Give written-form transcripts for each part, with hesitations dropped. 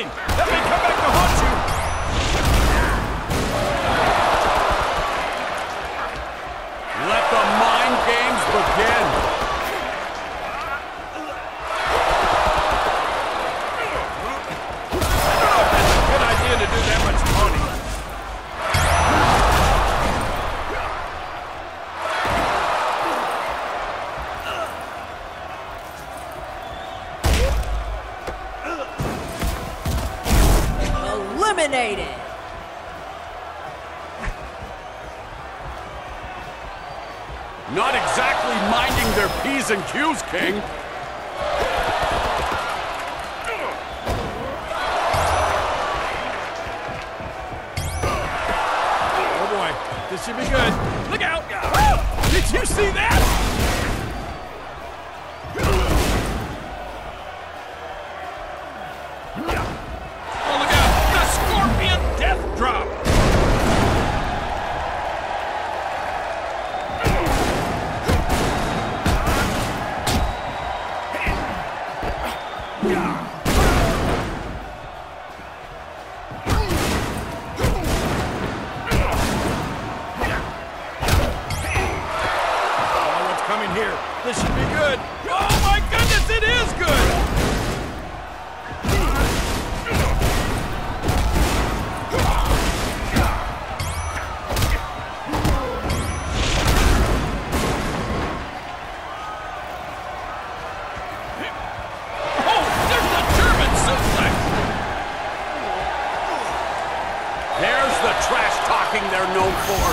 mine! That may come back to haunt you! Let the mind games begin! Good idea to do that much taunting. Eliminated. Not exactly minding their P's and Q's, King. Oh boy, this should be good. Look out! Did you see that? Oh, look out! The Scorpion Death Drop! Here. This should be good. Oh my goodness, it is good! Oh, there's the German suplex! There's the trash talking they're known for.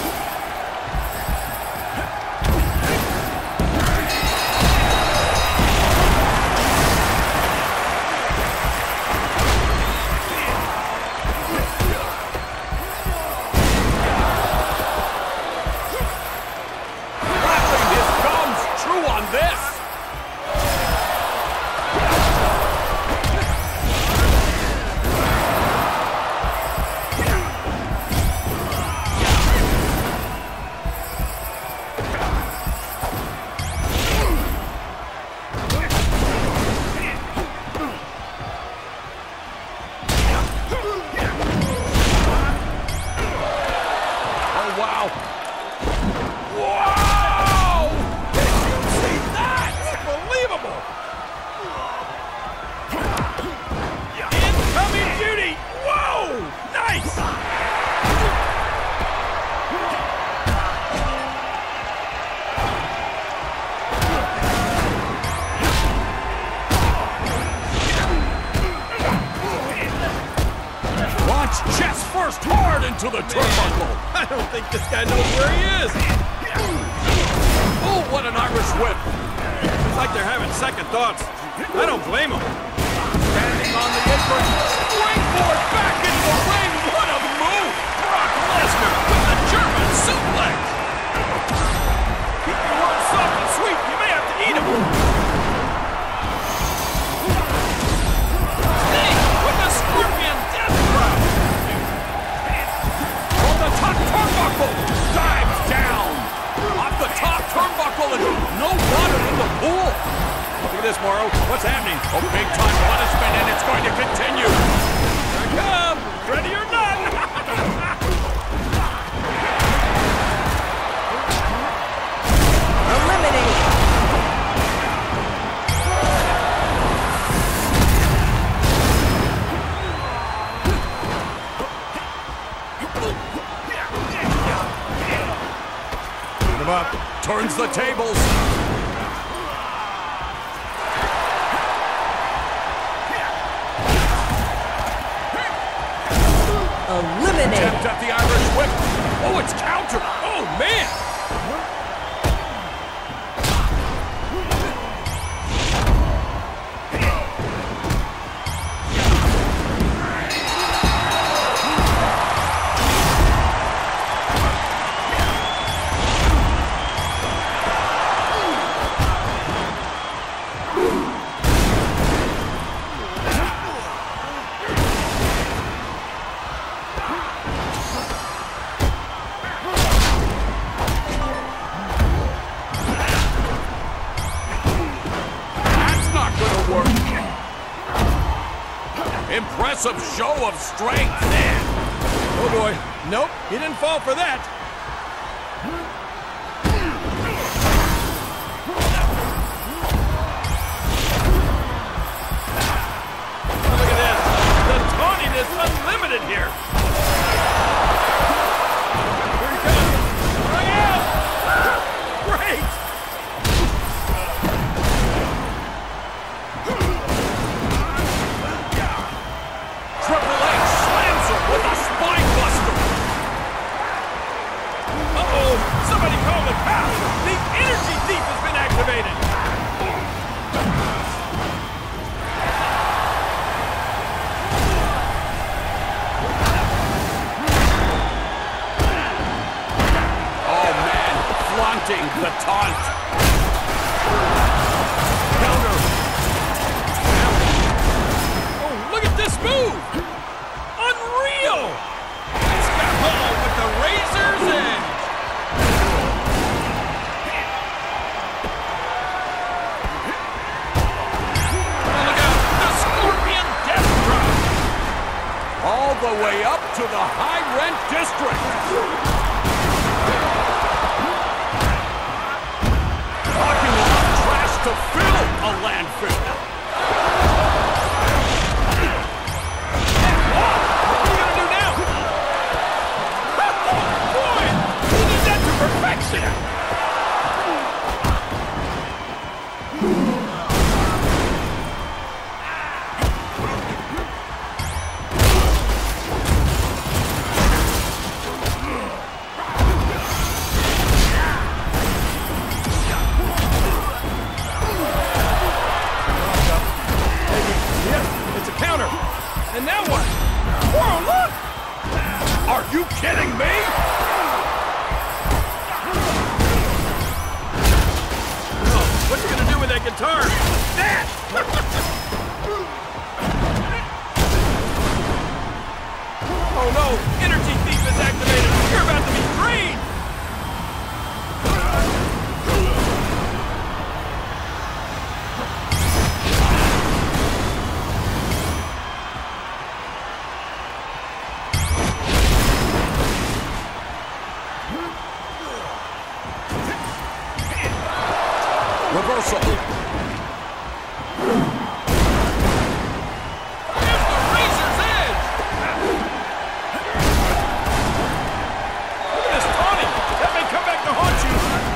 Chest first hard into the turnbuckle. I don't think this guy knows where he is. Oh, what an Irish whip. It's like they're having second thoughts. I don't blame them. Standing on the apron, springboard back into the ring. What a move. Brock Lesnar with the German suplex. Keep your words soft and sweet. You may have to eat them. Sting with the Scorpion Death Drop. Top turnbuckle dives down off the top turnbuckle and no water in the pool. Look at this, Mauro. What's happening? A big time punishment, and it's going to continue. Here I come, ready or not. Eliminated. Up, turns the tables. Eliminated. Attempt at the Irish whip. Oh, it's countered. Oh, man. impressive show of strength. Oh boy. Nope, he didn't fall for that. Look at this. The taunting is unlimited here. Here he comes. Bring out. Great. Triple H slams him with a spine buster. Uh-oh. Somebody call the cops. The energy thief has been activated. Flaunting the taunt. Counter. Oh, look at this move. Unreal. Scott Hall with the razor's edge. Oh, look out. The Scorpion Death Drop. All the way up to the high rent district. To fill a landfill. What are you gonna do now? Oh, boy! He did that to perfection! And now what? Whoa, look! Are you kidding me? Oh, what's he gonna do with that guitar? That! Oh no! Energy Thief is activated! You're about to be drained! Reversal. There's the razor's edge! Look at this taunting! That may come back to haunt you!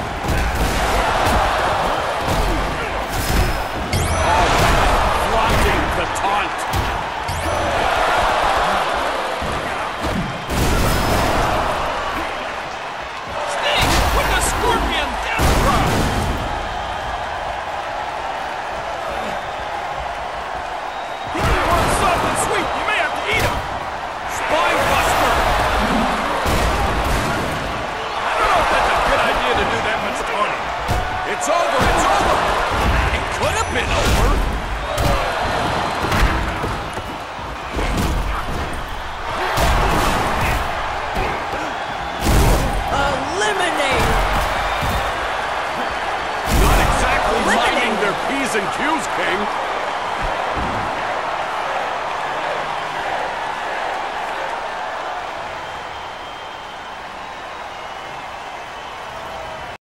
Flaunting the taunt. Sting with the Scorpion Death Drop! Sweet, you may have to eat him! Spine buster! I don't know if that's a good idea to do that much taunting. It's over, it's over! It could have been over! Eliminate! Not exactly minding their P's and Q's, King.